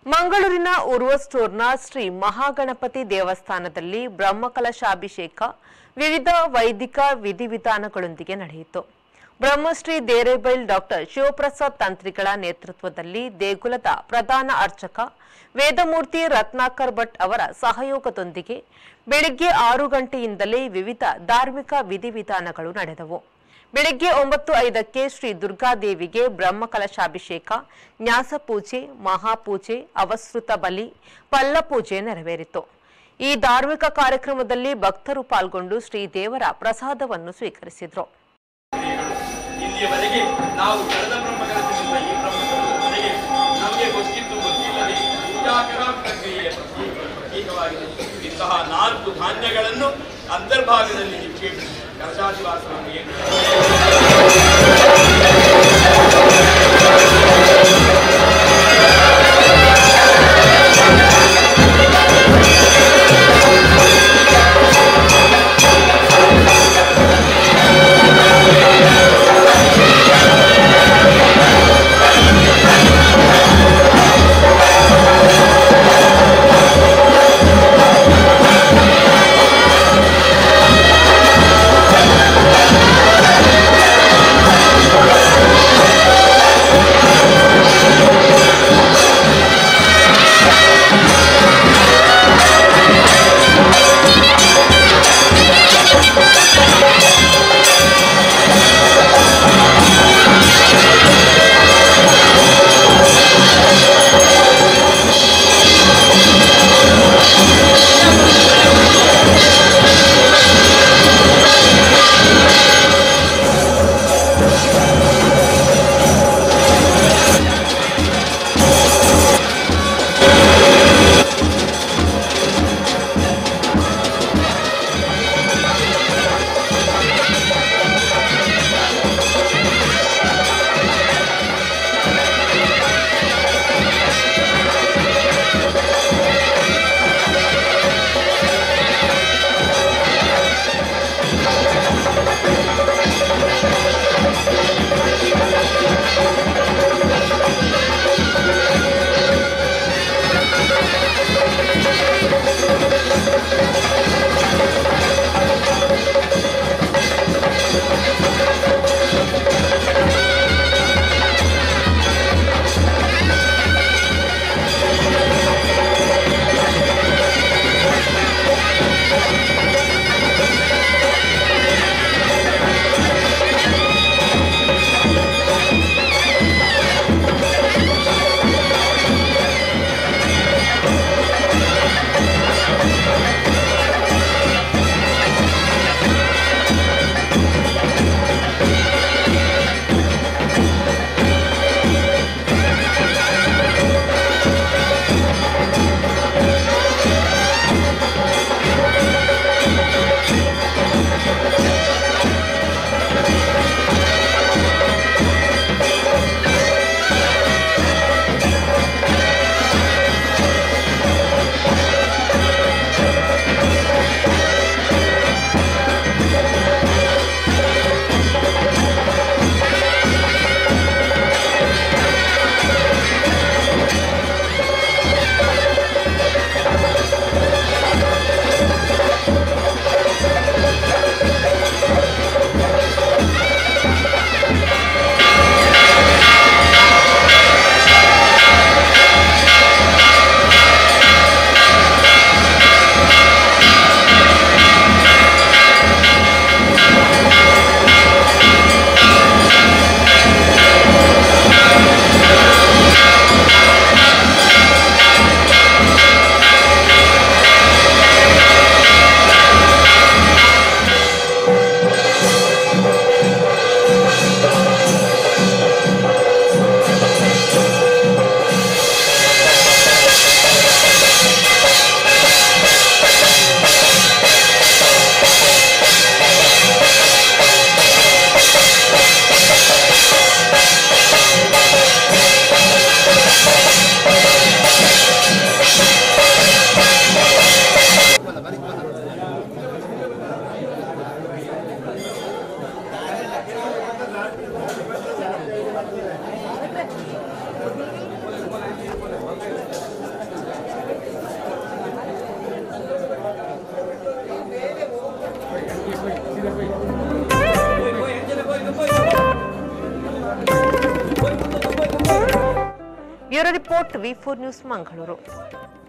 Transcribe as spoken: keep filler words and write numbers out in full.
ಮಂಗಳೂರಿನ ಉರ್ವ ಸ್ಟೋರ್ನ ಶ್ರೀ ಮಹಾಗಣಪತಿ ದೇವಸ್ಥಾನದಲ್ಲಿ ಬ್ರಹ್ಮಕಲಶಾಭಿಷೇಕ ವಿವಿಧ ವೈದಿಕ ವಿಧಿವಿಧಾನಗಳೊಂದಿಗೆ ನಡೆಯಿತು. ಬ್ರಹ್ಮಶ್ರೀ ದೇರೇಬೈಲ್ ಡಾಕ್ಟರ್ ಶಿವಪ್ರಸಾದ್ ತಂತ್ರಿಗಳ ನೇತೃತ್ವದಲ್ಲಿ ದೇಗುಲದ ಪ್ರಧಾನ ಅರ್ಚಕ ವೇದಮೂರ್ತಿ ರತ್ನಾಕರ್ ಭಟ್ ಅವರ ಸಹಯೋಗದೊಂದಿಗೆ ಬೆಳಗ್ಗೆ ಆರು ಗಂಟೆಯಿಂದಲೇ ವಿವಿಧ ಧಾರ್ಮಿಕ ವಿಧಿವಿಧಾನಗಳು ನಡೆದವು. ಬೆಳಗ್ಗೆ ಒಂಬತ್ತು ಐದಕ್ಕೆ ಶ್ರೀ ದುರ್ಗಾದೇವಿಗೆ ಬ್ರಹ್ಮಕಲಶಾಭಿಷೇಕ, ನ್ಯಾಸಪೂಜೆ, ಮಹಾಪೂಜೆ, ಅವಸೃತ ಬಲಿ, ಪಲ್ಲಪೂಜೆ ನೆರವೇರಿತು. ಈ ಧಾರ್ಮಿಕ ಕಾರ್ಯಕ್ರಮದಲ್ಲಿ ಭಕ್ತರು ಪಾಲ್ಗೊಂಡು ಶ್ರೀ ದೇವರ ಪ್ರಸಾದವನ್ನು ಸ್ವೀಕರಿಸಿದರು. ಇಲ್ಲಿಯವರೆಗೆ ನಾವು ಕಳೆದ ಬ್ರಹ್ಮಕಲಶದಿಂದ ಈ ಬ್ರಹ್ಮಕಲಶದವರೆಗೆ ನಮಗೆ ಗೊತ್ತಿದ್ದು ಗೊತ್ತಿಲ್ಲದೆ ಪೂಜಾಕರ ಪ್ರಕ್ರಿಯೆಯ ಪ್ರತೀಕವಾಗಿದೆ. ಇಂತಹ ನಾಲ್ಕು ಧಾನ್ಯಗಳನ್ನು ಅಂತರ್ಭಾಗದಲ್ಲಿ ನಿಕ್ಷೇಪಿಸಿ ಕಲಶಾಧಿವಾಸವನ್ನು bureau report V four news Mangaluru.